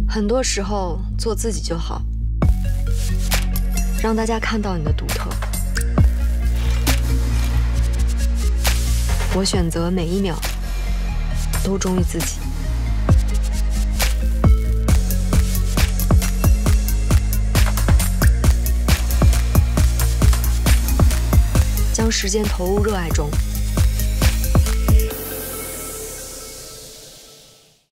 很多时候做自己就好，让大家看到你的独特。我选择每一秒都忠于自己。将时间投入热爱中。